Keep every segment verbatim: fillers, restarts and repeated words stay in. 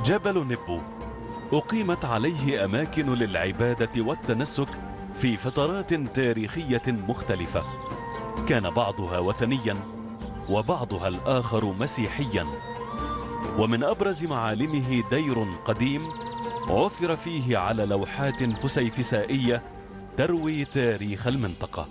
جبل نبو أقيمت عليه أماكن للعبادة والتنسك في فترات تاريخية مختلفة، كان بعضها وثنيا وبعضها الآخر مسيحيا. ومن أبرز معالمه دير قديم عثر فيه على لوحات فسيفسائية تروي تاريخ المنطقة.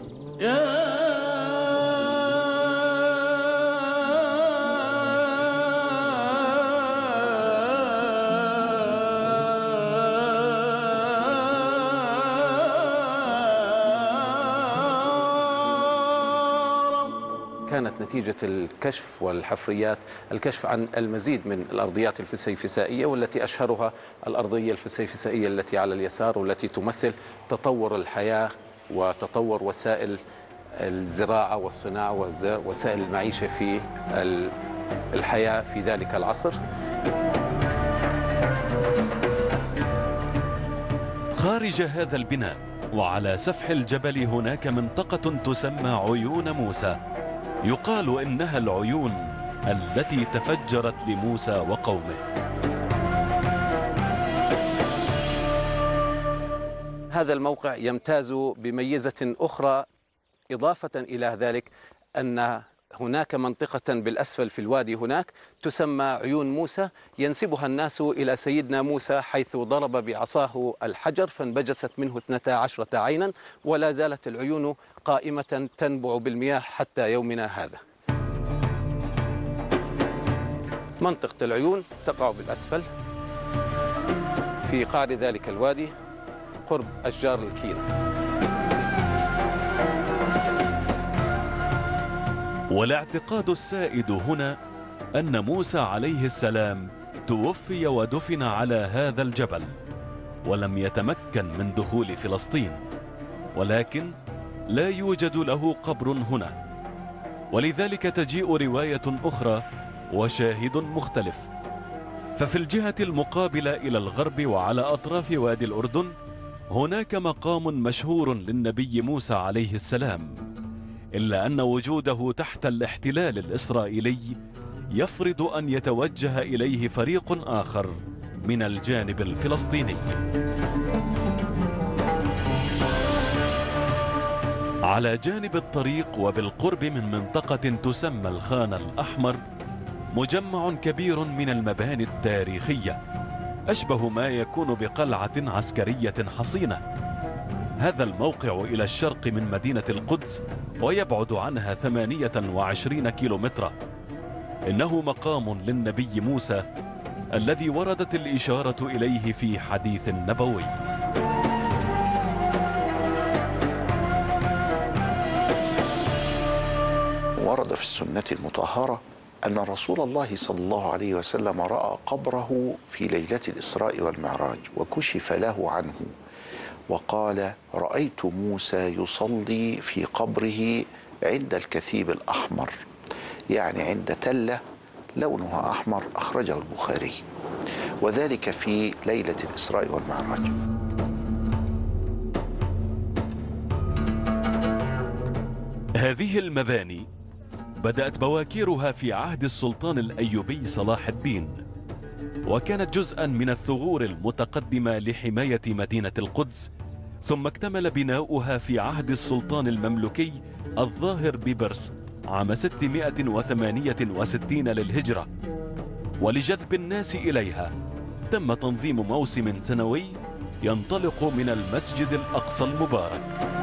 كانت نتيجة الكشف والحفريات الكشف عن المزيد من الأرضيات الفسيفسائية، والتي أشهرها الأرضية الفسيفسائية التي على اليسار، والتي تمثل تطور الحياة وتطور وسائل الزراعة والصناعة ووسائل المعيشة في الحياة في ذلك العصر. خارج هذا البناء وعلى سفح الجبل هناك منطقة تسمى عيون موسى، يقال إنها العيون التي تفجرت لموسى وقومه. هذا الموقع يمتاز بميزة أخرى إضافة إلى ذلك، أن هناك منطقة بالأسفل في الوادي هناك تسمى عيون موسى، ينسبها الناس إلى سيدنا موسى حيث ضرب بعصاه الحجر فانبجست منه اثنتا عشرة عينا، ولا زالت العيون قائمة تنبع بالمياه حتى يومنا هذا. منطقة العيون تقع بالأسفل في قعر ذلك الوادي قرب أشجار الكينا. والاعتقاد السائد هنا أن موسى عليه السلام توفي ودفن على هذا الجبل، ولم يتمكن من دخول فلسطين، ولكن لا يوجد له قبر هنا، ولذلك تجيء رواية أخرى وشاهد مختلف. ففي الجهة المقابلة إلى الغرب وعلى أطراف وادي الأردن هناك مقام مشهور للنبي موسى عليه السلام، إلا أن وجوده تحت الاحتلال الإسرائيلي يفرض أن يتوجه إليه فريق آخر من الجانب الفلسطيني. على جانب الطريق وبالقرب من منطقة تسمى الخان الأحمر مجمع كبير من المباني التاريخية أشبه ما يكون بقلعة عسكرية حصينة. هذا الموقع إلى الشرق من مدينة القدس ويبعد عنها ثمانية وعشرين كيلومترا. إنه مقام للنبي موسى الذي وردت الإشارة إليه في حديث نبوي. ورد في السنة المطهرة أن رسول الله صلى الله عليه وسلم رأى قبره في ليلة الإسراء والمعراج وكشف له عنه، وقال: رأيت موسى يصلي في قبره عند الكثيب الأحمر، يعني عند تلة لونها أحمر، أخرجه البخاري، وذلك في ليلة الإسراء والمعراج. هذه المباني بدأت بواكيرها في عهد السلطان الأيوبي صلاح الدين، وكانت جزءا من الثغور المتقدمة لحماية مدينة القدس، ثم اكتمل بناؤها في عهد السلطان المملوكي الظاهر ببرس عام ستمائة وثمانية وستين للهجرة. ولجذب الناس إليها تم تنظيم موسم سنوي ينطلق من المسجد الأقصى المبارك.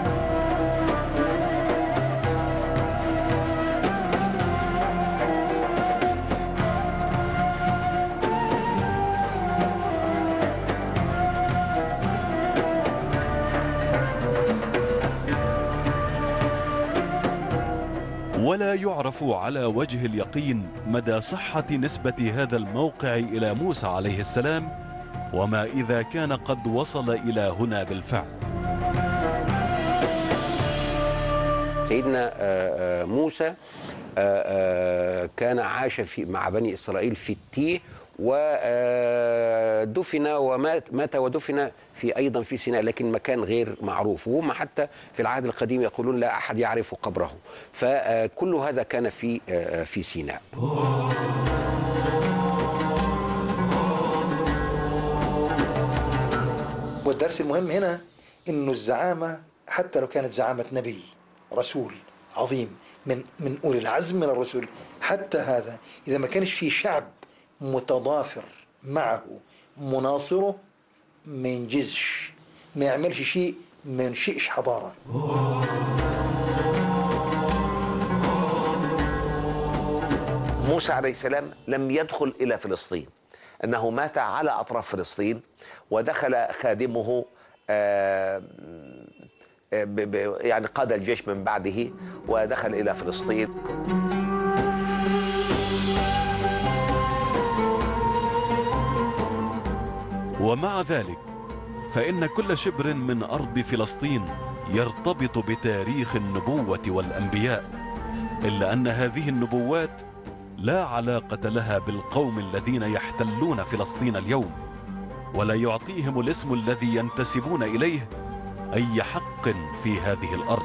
ولا يعرف على وجه اليقين مدى صحة نسبة هذا الموقع إلى موسى عليه السلام، وما إذا كان قد وصل إلى هنا بالفعل. سيدنا موسى كان عاش في مع بني إسرائيل في التيه، ودفن ومات مات ودفن في أيضا في سيناء، لكن مكان غير معروف، وهم حتى في العهد القديم يقولون لا أحد يعرف قبره، فكل هذا كان في في سيناء. والدرس المهم هنا إنه الزعامة حتى لو كانت زعامة نبي رسول عظيم من من أولي العزم من الرسل، حتى هذا إذا ما كانش في شعب متضافر معه مناصره ما ينجزش، ما يعملش شيء، ما ينشئش حضارة. موسى عليه السلام لم يدخل إلى فلسطين، أنه مات على أطراف فلسطين، ودخل خادمه آه يعني قاد الجيش من بعده ودخل إلى فلسطين. ومع ذلك فإن كل شبر من أرض فلسطين يرتبط بتاريخ النبوة والأنبياء، إلا أن هذه النبوات لا علاقة لها بالقوم الذين يحتلون فلسطين اليوم، ولا يعطيهم الاسم الذي ينتسبون إليه أي حق في هذه الأرض.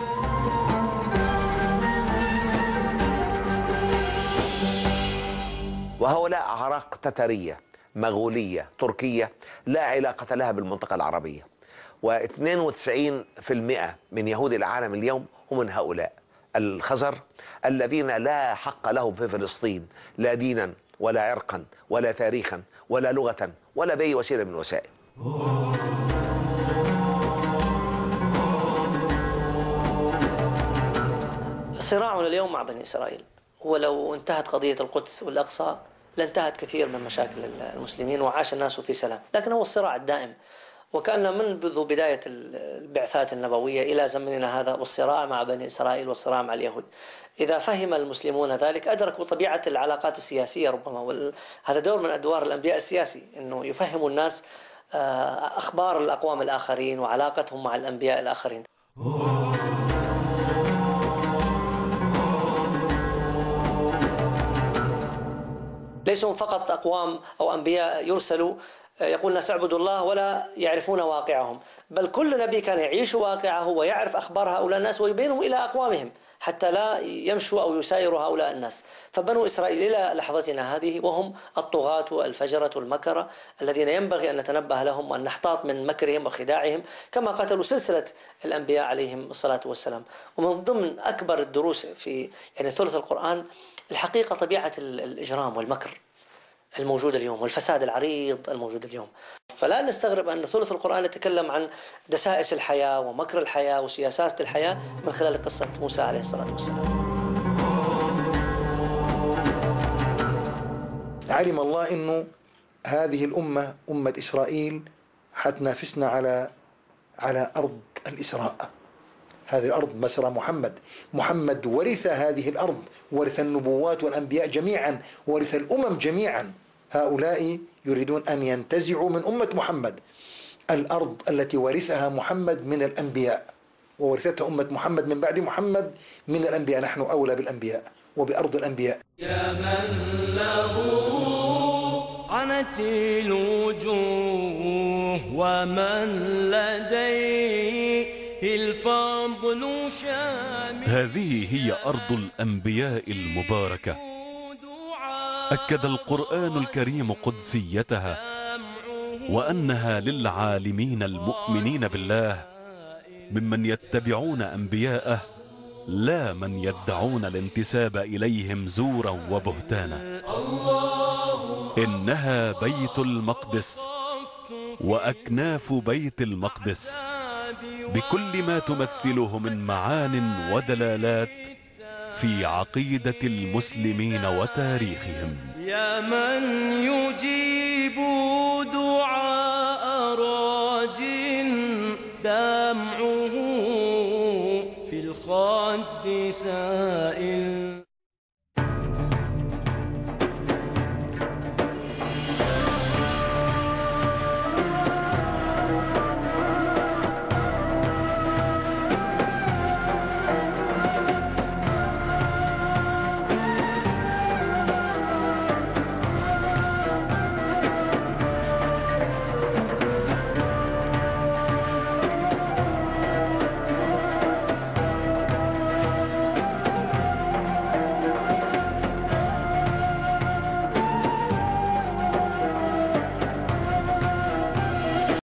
وهؤلاء أعراق تترية مغولية تركية لا علاقة لها بالمنطقة العربية، واثنين وتسعين بالمئة من يهود العالم اليوم هم من هؤلاء الخزر الذين لا حق لهم في فلسطين، لا دينا ولا عرقا ولا تاريخا ولا لغة ولا بأي وسيلة من وسائل. صراعنا اليوم مع بني إسرائيل، ولو انتهت قضية القدس والأقصى لانتهت كثير من مشاكل المسلمين وعاش الناس في سلام، لكن هو الصراع الدائم، وكأن منذ بداية البعثات النبوية إلى زمننا هذا والصراع مع بني إسرائيل والصراع مع اليهود. إذا فهم المسلمون ذلك أدركوا طبيعة العلاقات السياسية ربما، هذا دور من أدوار الأنبياء السياسي، أنه يفهموا الناس أخبار الأقوام الآخرين وعلاقتهم مع الأنبياء الآخرين. ليسوا فقط أقوام أو أنبياء يرسلوا يقول الناس اعبدوا الله ولا يعرفون واقعهم، بل كل نبي كان يعيش واقعه ويعرف أخبار هؤلاء الناس ويبينهم إلى أقوامهم حتى لا يمشوا أو يسايروا هؤلاء الناس. فبنو إسرائيل إلى لحظتنا هذه وهم الطغاة الفجرة المكرة الذين ينبغي أن نتنبه لهم وأن نحتاط من مكرهم وخداعهم، كما قتلوا سلسلة الأنبياء عليهم الصلاة والسلام. ومن ضمن أكبر الدروس في يعني ثلث القرآن الحقيقة طبيعة الإجرام والمكر الموجود اليوم والفساد العريض الموجود اليوم. فلا نستغرب أن ثلث القرآن يتكلم عن دسائس الحياة ومكر الحياة وسياسات الحياة من خلال قصة موسى عليه الصلاة والسلام. علم الله أنه هذه الأمة أمة إسرائيل حتنافسنا على على أرض الإسراء. هذه الأرض مسرى محمد، محمد ورث هذه الأرض، ورث النبوات والأنبياء جميعا، ورث الأمم جميعا. هؤلاء يريدون أن ينتزعوا من أمة محمد الأرض التي ورثها محمد من الأنبياء، وورثتها أمة محمد من بعد محمد من الأنبياء. نحن أولى بالأنبياء وبأرض الأنبياء. يا من له عنت الوجوه ومن لديه الفضل شامل. هذه هي أرض الأنبياء المباركة، أكد القرآن الكريم قدسيتها وأنها للعالمين المؤمنين بالله ممن يتبعون أنبياءه لا من يدعون الانتساب إليهم زورا وبهتانا. إنها بيت المقدس وأكناف بيت المقدس بكل ما تمثله من معان ودلالات في عقيدة المسلمين وتاريخهم. يا من يجيب دعاء راج دمعه في الخد سائل.